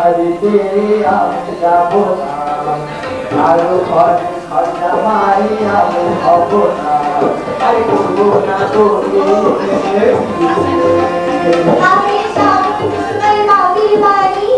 বাড়িতে আমি যাব না, আরো ঘরে খরচা মারি আমি হব না, আরে করবো না তোকে আমি সব তোমার বাবির বাড়ি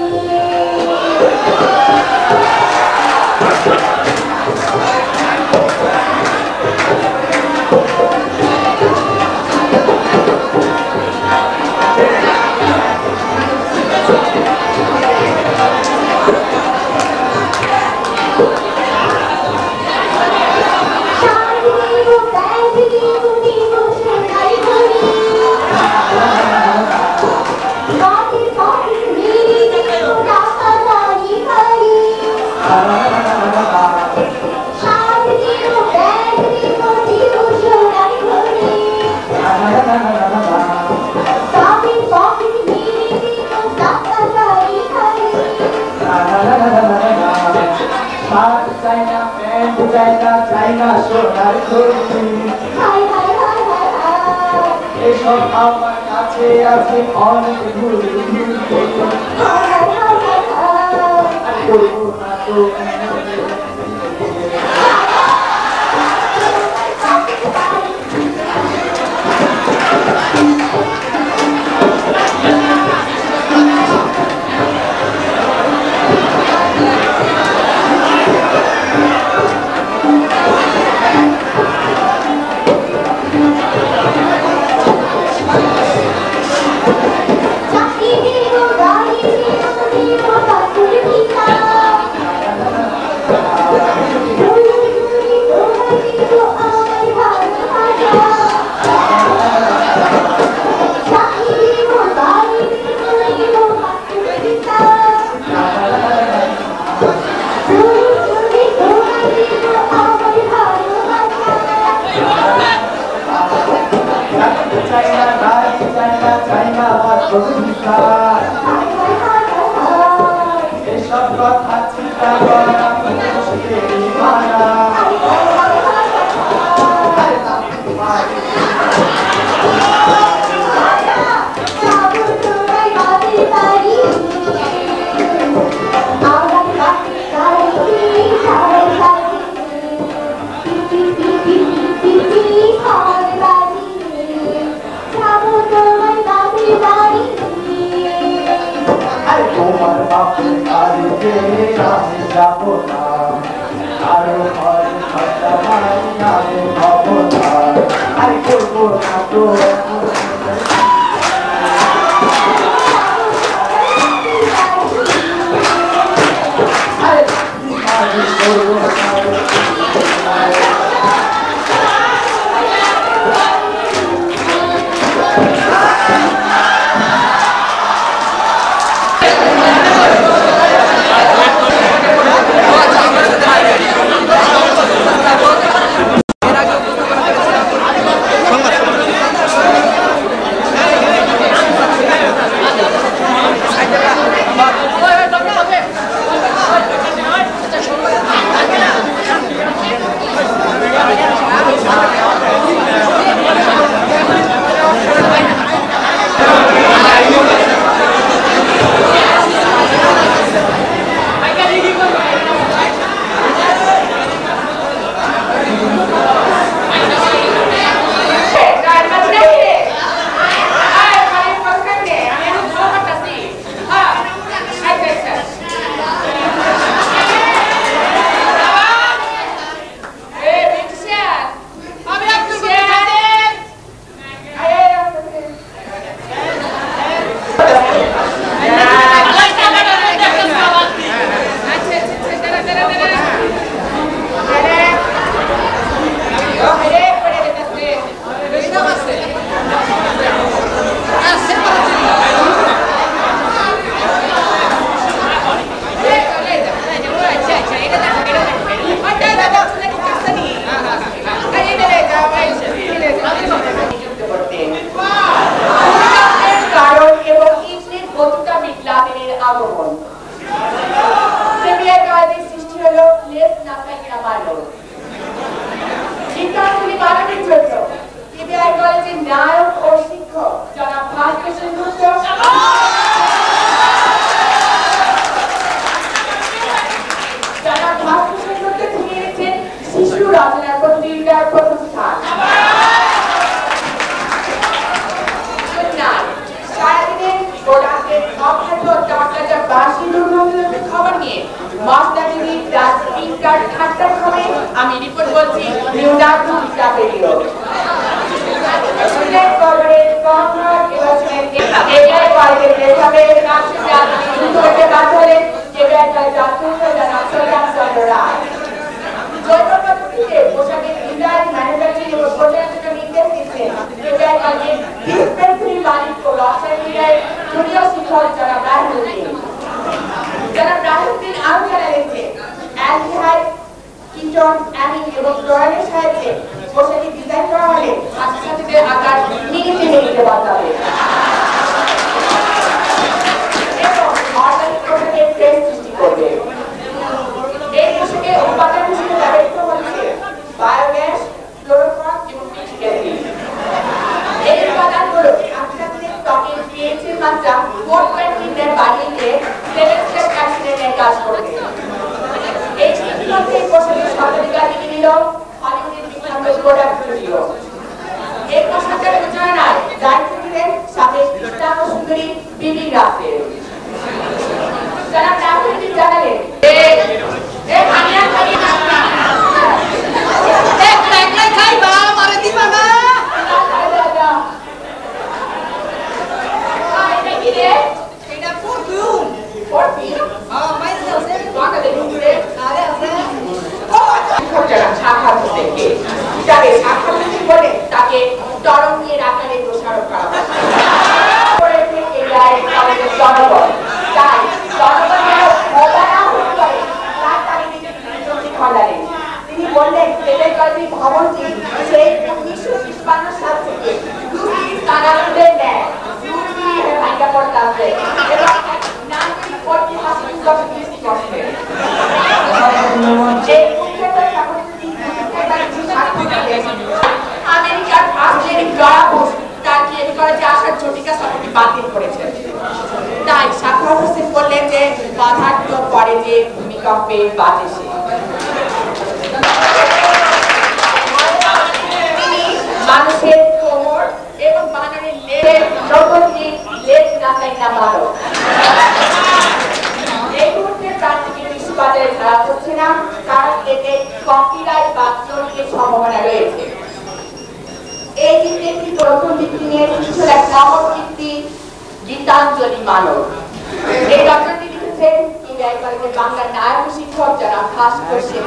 এসব আমার কাছে আছে অনেক ভুল করবো না তো এসব কথা চিন্তা করা মুশকিল মানা তোমার বাপের বাড়িতে আমি যাব না, আরো ঘরে খরচা মারি আমি হব না, আরে করবো না তো রেডিও সিলেক্ট করবেন কর্নার ইলেকশন এরিয়ায় বাইরে দেখাবে রাষ্ট্রীয় সুন্দরকে বাঁচালে যে ব্যাংকার জাতীয় জানাচ্ছেন চন্দ্ররা জয়প্রকাশে পোশাকের ডিজাইন ম্যানুফ্যাকচারিং এবং প্রোডাকশনের নির্দেশ দিচ্ছেন যে ব্যাংকারের ডিসপেন্সারি মালিক ও রাজশাহীর জুনিয়র শিক্ষক জনাব রাহুলুদ্দিন আরো জানালেন অ্যালডিহাইড কিটোন অ্যামিন এবং ক্লোরাইডের সাহায্যে পোশাকি ডিজাইন করা হলে ছাত্রছাত্রীদের আকার নিরিখে নিতে বাঁচাবে এবং অর্গানিক পোশাকের ট্রেন্ড সৃষ্টি করবে। এই পোশাকে উৎপাদন হিসেবে ব্যবহৃত হচ্ছে বায়োগ্যাস, ক্লোরোফর্ম এবং পিচিক অ্যাসিড। এই উপাদানগুলো ছাত্রছাত্রীদের ত্বকের পিএইচ এর মাত্রা 4.3 বাড়িয়ে দিয়ে সেলেস্টেট অ্যাক্সিডেন্টের কাজ করবে। এই চিত্রতে পোশাকের সর্বাধিকার নিল হলিউডের বিখ্যাত প্রোডাক্ট স্টুডিও। এই পোশাকের রচনায় দায়িত্ব দিলেন সাবেক ইসলাম সুন্দরী বিবি রাসেল। যারা রাহুলজি জানালেন তাকে তরঙ্গের আকারে দোষারোপ করা হয়। জনগণ তাই জনগণের তিনি বললেন বেসরকারি ভবনটি সেই 1956 সাল থেকে কানাডাদের নেয় ভাইকা পড়তে আছে এবং আমেরিকার প্রেসিডেন্ট ডরা বুশ তার ক্লেম করে যে আসার জটিকা সরকারটি বাতিল করেছে। তাই সাখাওয়াত হোসেন বললেন যে বাধার তো পরে যে ভূমিকম্পে বাজে সে। তিনি মানুষের কোমর এবং বানরের লেজের নতুনটি লেজ রাখাই না ভালো। এই মুহূর্তে প্রান্তিকের বিশ্ববাজারে ছাড়া হচ্ছে না, কারণ এতে কপিরাইট বা চোরের সম্ভাবনা রয়েছে। এই গীতে একটি প্রথম ভিত্তি নিয়ে কিছু এক নগর ভিত্তি গীতাঞ্জলি মানব। এই রচনাটি লিখেছেন বাংলার নায়ক শিক্ষক যারা ভাস্কর সেন।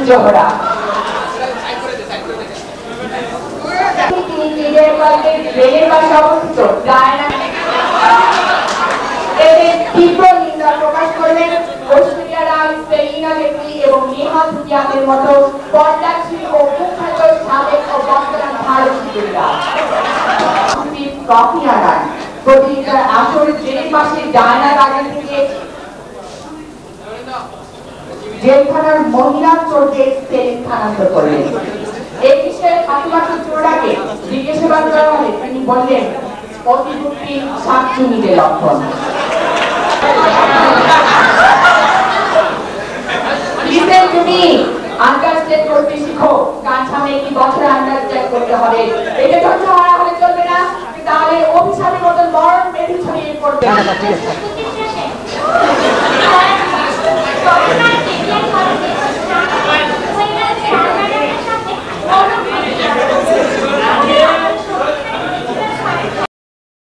জোহরা। তিনি নিজের কলেজের রেলের পাশে অবস্থিত ডায়না এদের তীব্র নিন্দা প্রকাশ করলেন ঐশ্বরিয়া রায়, সেলিনা জেটলি এবং নেহা ধুলিয়াদের মতো পর্দাশীল ও কুখ্যাত সাবেক ও বর্তমান ভারতীয়রা। কফি আনান প্রতিযোগিতার আসর জেলের পাশে ডায়না গার্ডেন থেকে জেলখানার মহিলা চোরদের সেলে স্থানান্তর করলেন। এই বিষয়ে ফাতিমা চোরাকে জিজ্ঞাসাবাদ করা হলে তিনি বললেন অতিভুক্তি শাকচুনিদের লক্ষণ। আন্ডারস্ট্যান্ড করতে শিখো, কান সামনে একটি বছর আন্ডারস্ট্যান্ড করতে হবে। এটা ধৈর্য হারা হলে চলবে না, তাহলে অভিশাপের মতন মরণ বেশি ছড়িয়ে পড়বে।